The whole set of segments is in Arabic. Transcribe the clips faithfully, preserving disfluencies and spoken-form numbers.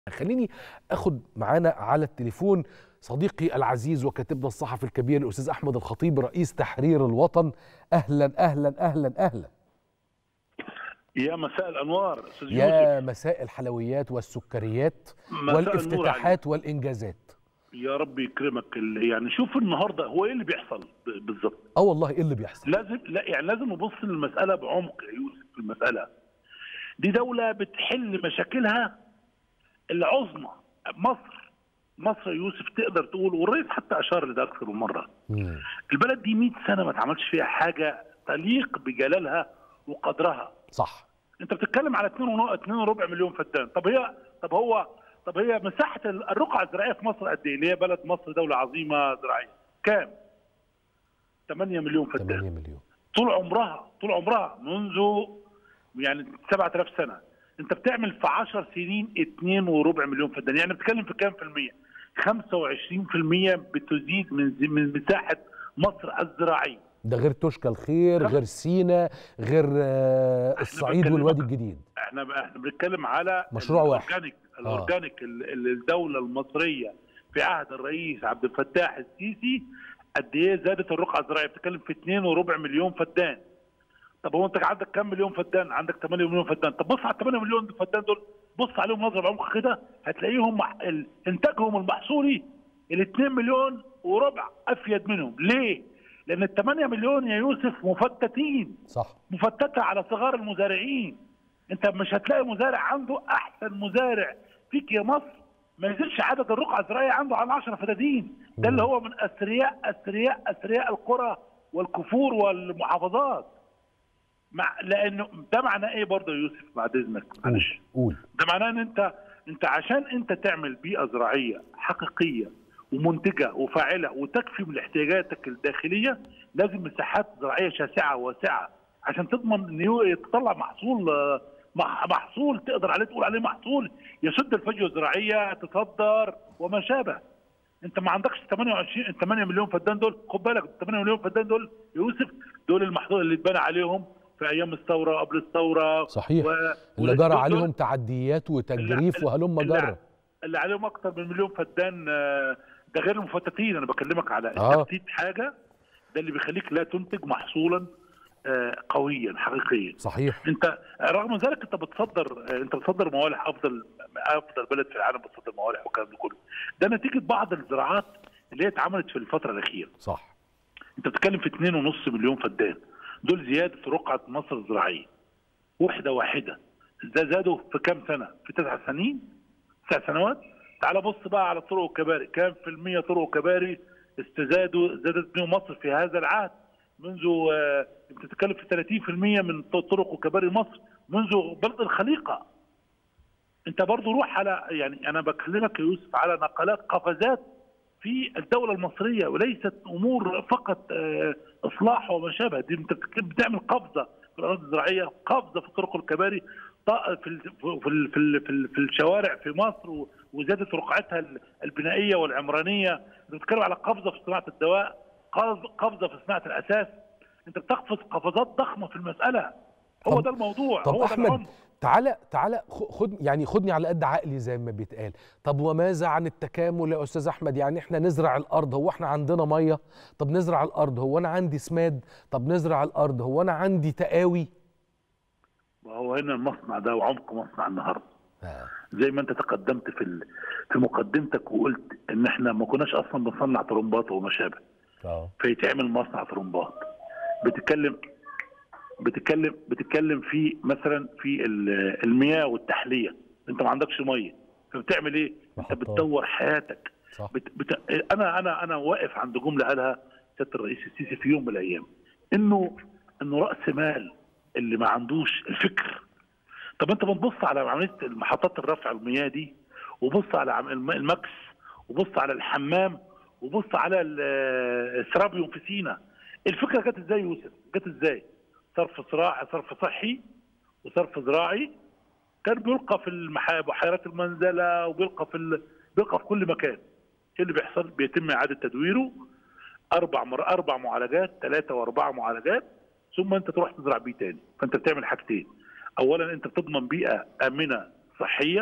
خليني اخد معانا على التليفون صديقي العزيز وكاتبنا الصحفي الكبير الاستاذ احمد الخطيب رئيس تحرير الوطن. اهلا اهلا اهلا اهلا. يا مساء الانوار استاذ يا يوسف. مساء الحلويات والسكريات مساء والافتتاحات والانجازات. يا رب يكرمك. يعني شوف النهارده هو ايه اللي بيحصل بالظبط. اه والله ايه اللي بيحصل؟ لازم لا يعني لازم نبص للمساله بعمق يا يوسف. في المساله دي دوله بتحل مشاكلها العظمى. مصر مصر يا يوسف تقدر تقول، والرئيس حتى اشار لده اكثر من مره. مم. البلد دي مئة سنه ما اتعملش فيها حاجه تليق بجلالها وقدرها. صح. انت بتتكلم على اتنين وربع مليون فدان. طب هي طب هو طب هي مساحه الرقعه الزراعيه في مصر قد ايه؟ اللي هي بلد مصر دوله عظيمه زراعيه كام؟ ثمانية مليون فدان. ثمانية مليون طول عمرها طول عمرها منذ يعني سبعة آلاف سنه. انت بتعمل في عشر سنين اتنين وربع مليون فدان، يعني بتتكلم في كام في المية؟ خمسة وعشرين في المية بتزيد من من مساحه مصر الزراعيه. ده غير توشكا الخير، غير سينا، غير الصعيد والوادي الجديد. احنا احنا بنتكلم على مشروع واحد. الاورجانيك الاورجانيك الدوله المصريه في عهد الرئيس عبد الفتاح السيسي قد ايه زادت الرقعه الزراعيه؟ بتتكلم في اتنين وربع مليون فدان. طب هو انت عندك كام مليون فدان؟ عندك ثمانية مليون فدان. طب بص على ثمانية مليون فدان دول، بص عليهم نظره بعمق كده، هتلاقيهم انتاجهم المحصولي ال اتنين مليون وربع افيد منهم. ليه؟ لان ال ثمانية مليون يا يوسف مفتتين. صح. مفتته على صغار المزارعين. انت مش هتلاقي مزارع عنده احسن مزارع فيك يا مصر ما يزيدش عدد الرقعه الزراعيه عنده عن عشرة فدادين. ده اللي هو من اثرياء اثرياء اثرياء القرى والكفور والمحافظات. مع لانه ده معناه ايه برضه يا يوسف بعد اذنك معلش؟ قول. ده معناه ان انت انت عشان انت تعمل بيئه زراعيه حقيقيه ومنتجه وفاعله وتكفي من احتياجاتك الداخليه، لازم مساحات زراعيه شاسعه واسعه عشان تضمن ان تطلع محصول محصول تقدر عليه تقول عليه محصول يسد الفجوه الزراعيه، تصدر وما شابه. انت ما عندكش ثمانية وعشرين ثمانية مليون فدان دول. خد بالك ثمانية مليون فدان دول يوسف دول المحصول اللي اتبنى عليهم في ايام الثوره وقبل الثوره. صحيح. و... اللي جرى عليهم تعديات وتجريف وهلم جرى. اللي عليهم اكثر من مليون فدان. ده غير المفتتين. انا بكلمك على آه. التفتيت حاجه ده اللي بيخليك لا تنتج محصولا قويا حقيقيا. صحيح. انت رغم ذلك انت بتصدر انت بتصدر موالح. افضل افضل بلد في العالم بتصدر موالح والكلام ده كله. ده نتيجه بعض الزراعات اللي هي اتعملت في الفتره الاخيره. صح. انت بتتكلم في اتنين ونص مليون فدان. دول زياده رقعه مصر الزراعيه. وحده واحده. ده زادوا في كام سنه؟ في تسع سنين؟ تسع سنوات؟ تعال بص بقى على الطرق والكباري، كام في المية طرق وكباري استزادوا زادت بيهم مصر في هذا العهد؟ منذ آه بتتكلم في ثلاثين في المية من طرق وكباري مصر منذ بلد الخليقه. انت برضو روح على يعني انا بكلمك يا يوسف على نقلات قفزات في الدوله المصريه وليست امور فقط آه اصلاح وما شابه. دي انت بتعمل قفزه في الاراضي الزراعيه، قفزه في الطرق والكباري، في في في في الشوارع في مصر وزادت رقعتها البنائيه والعمرانيه. بتتكلم على قفزه في صناعه الدواء، قفزه في صناعه الاساس. انت بتقفز قفزات ضخمه في المساله. هو ده الموضوع. طب هو احمد ده تعالى تعالى خد يعني خدني على قد عقلي زي ما بيتقال. طب وماذا عن التكامل يا استاذ احمد؟ يعني احنا نزرع الارض، هو احنا عندنا ميه؟ طب نزرع الارض، هو انا عندي سماد؟ طب نزرع الارض، هو انا عندي تقاوي؟ وهو هنا المصنع ده وعمق مصنع النهارده. آه. زي ما انت تقدمت في ال... في مقدمتك وقلت ان احنا ما كناش اصلا بنصنع طرمبات وما شابه. اه فيتعمل مصنع طرمبات. بتتكلم بتتكلم بتتكلم في مثلا في المياه والتحليه. انت ما عندكش ميه فبتعمل ايه؟ انت بتدور حياتك. صح. بت... بت... انا انا انا واقف عند جمله قالها سياده الرئيس السيسي في يوم من الايام، انه انه راس مال اللي ما عندوش الفكر. طب انت بتبص على عمليه محطات الرفع المياه دي، وبص على المكس، وبص على الحمام، وبص على السرابيوم في سينا. الفكره جت ازاي يوسف؟ جت ازاي؟ صرف زراعي، صرف صحي وصرف زراعي كان بيلقى في بحيرات المنزله وبيلقى في ال... بيلقى في كل مكان. ايه اللي بيحصل؟ بيتم اعاده تدويره اربع مر... اربع معالجات، ثلاثه واربعه معالجات، ثم انت تروح تزرع بيه تاني. فانت بتعمل حاجتين. اولا انت بتضمن بيئه امنه صحيه،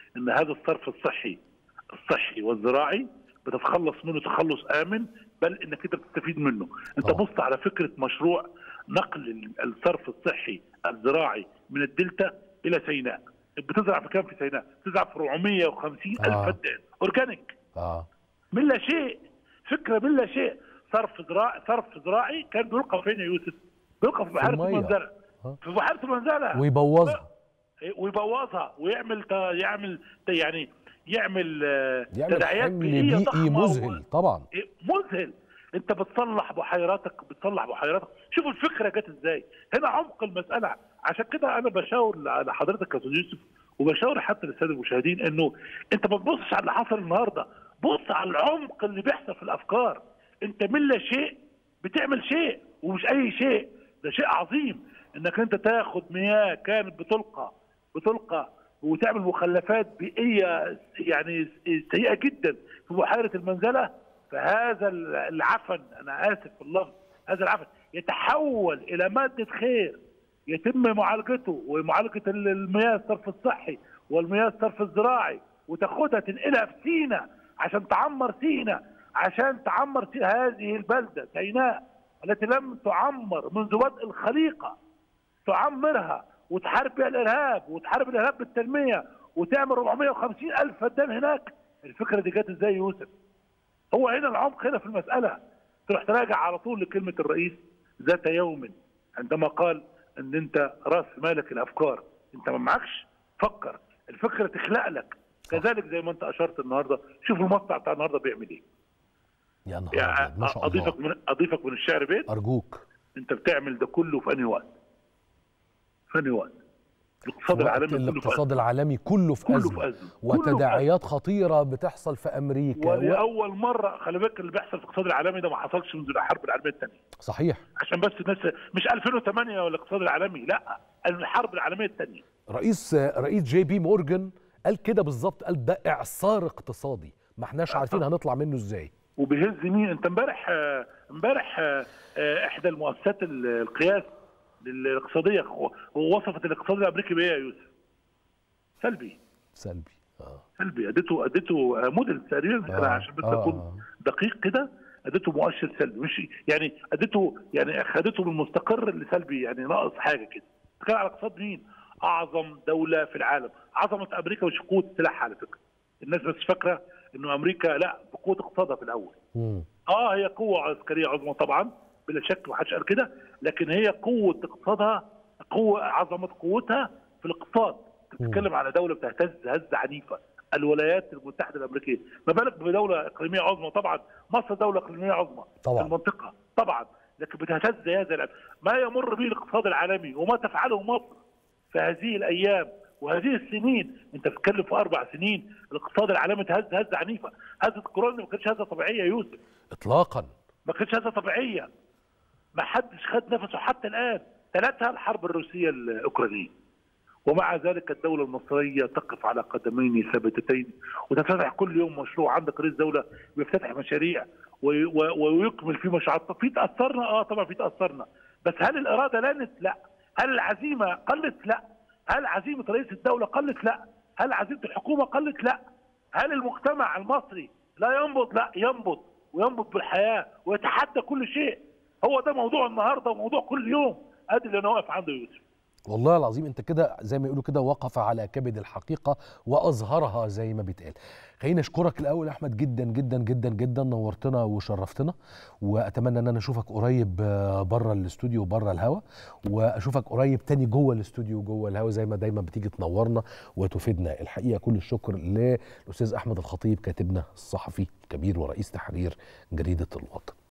ان هذا الصرف الصحي الصحي والزراعي بتتخلص منه تخلص امن، بل انك انت بتستفيد منه. انت بص على فكره مشروع نقل الصرف الصحي الزراعي من الدلتا الى سيناء. بتزرع في كام في سيناء؟ بتزرع في أربعمية وخمسين ألف آه. فدان اورجانيك. اه من لا شيء، فكره من لا شيء. صرف زراعي صرف زراعي كان بيلقى فين يا يوسف؟ بيلقى في بحيره المنزله. آه. في بحيره المنزله ويبوظها ويبوظها ويعمل يعمل يعني يعمل, يعمل تداعيات بيئيه ضخمه مذهل طبعا. مذهل. انت بتصلح بحيراتك بتصلح بحيراتك. شوف الفكره جت ازاي. هنا عمق المساله. عشان كده انا بشاور على حضرتك يا استاذ يوسف، وبشاور حتى للساده المشاهدين، انه انت ما تبصش على اللي حصل النهارده، بص على العمق اللي بيحصل في الافكار. انت من لا شيء بتعمل شيء، ومش اي شيء، ده شيء عظيم انك انت تاخد مياه كانت بتلقى بتلقى وتعمل مخلفات بيئيه يعني سيئه جدا في بحيره المنزله. فهذا العفن، انا اسف في اللفظ، هذا العفن يتحول الى ماده خير يتم معالجته، ومعالجه المياه الصرف الصحي والمياه الصرف الزراعي، وتاخدها تنقلها في سيناء عشان تعمر سيناء، عشان تعمر هذه البلده سيناء التي لم تعمر منذ بدء الخليقه، تعمرها وتحارب بها الارهاب وتحارب الارهاب بالتنميه وتعمل أربعمية وخمسين ألف فدان هناك. الفكره دي جت ازاي يا يوسف؟ هو هنا العمق هنا في المساله. تروح تراجع على طول لكلمه الرئيس ذات يوم عندما قال ان انت راس مالك الافكار، انت ما معكش فكر، الفكره تخلق لك. كذلك زي ما انت اشرت النهارده، شوف المصنع بتاع النهارده بيعمل ايه. يا نهار يعني ما شاء الله. اضيفك من اضيفك من الشعر بيت، ارجوك. انت بتعمل ده كله في انهي وقت؟ في انهي وقت؟ الاقتصاد العالمي كله الاقتصاد العالمي كله في أزمة, أزمة. وتداعيات خطيرة بتحصل في أمريكا. ولأول مرة خلي بالك اللي بيحصل في الاقتصاد العالمي ده ما حصلش منذ الحرب العالمية الثانية. صحيح. عشان بس الناس مش ألفين وثمانية ولا الاقتصاد العالمي، لا، الحرب العالمية الثانية. رئيس رئيس جي بي مورجان قال كده بالظبط، قال ده إعصار اقتصادي ما احناش عارفين هنطلع منه ازاي. وبيهز مين؟ انت امبارح امبارح احدى المؤسسات القياس الاقتصادية ووصفت الاقتصاد الامريكي بايه يا يوسف؟ سلبي. سلبي اه سلبي. اديته اديته موديل تقريبا آه. عشان بس اكون آه. دقيق كده، اديته مؤشر سلبي، مش يعني اديته يعني خدته من مستقر لسلبي، يعني ناقص حاجه كده. بتتكلم على اقتصاد مين؟ اعظم دوله في العالم. عظمه امريكا مش قوه سلاحها على فكره. الناس بس فاكره انه امريكا لا، بقوه اقتصادها في الاول. م. اه هي قوه عسكريه عظمى طبعا بلا شك، ما حدش قال كده، لكن هي قوه اقتصادها، قوه عظمه قوتها في الاقتصاد. بتتكلم على دوله بتهتز هزه عنيفه، الولايات المتحده الامريكيه، ما بالك بدوله اقليميه عظمى. طبعا مصر دوله اقليميه عظمى طبعا في المنطقه طبعا، لكن بتهتز هذا ما يمر به الاقتصاد العالمي وما تفعله مصر في هذه الايام وهذه السنين. انت بتتكلم في اربع سنين الاقتصاد العالمي تهز هزه عنيفه. هزه كورونا ما كانتش هزه طبيعيه يا يوسف اطلاقا، ما كانتش هزه طبيعيه، ما حدش خد نفسه حتى الان. ثلاثها الحرب الروسيه الاوكرانيه، ومع ذلك الدولة المصرية تقف على قدمين ثابتتين وتفتح كل يوم مشروع. عندك رئيس دولة بيفتتح مشاريع ويكمل في مشروعات. في تأثرنا اه طبعا في تأثرنا، بس هل الإرادة لانت؟ لا. هل العزيمة قلت؟ لا. هل عزيمة رئيس الدولة قلت؟ لا. هل عزيمة الحكومة قلت؟ لا. هل المجتمع المصري لا ينبض؟ لا، ينبض وينبض بالحياة ويتحدى كل شيء. هو ده موضوع النهارده وموضوع كل يوم. ادي اللي انا واقف عنده يوسف. والله العظيم انت كده زي ما يقولوا كده وقف على كبد الحقيقه واظهرها زي ما بيتقال. خليني اشكرك الاول يا احمد جدا جدا جدا جدا، نورتنا وشرفتنا، واتمنى ان انا اشوفك قريب بره الاستوديو وبره الهوا، واشوفك قريب تاني جوه الاستوديو وجوه الهوا زي ما دايما بتيجي تنورنا وتفيدنا. الحقيقه كل الشكر للاستاذ احمد الخطيب كاتبنا الصحفي الكبير ورئيس تحرير جريده الوطن.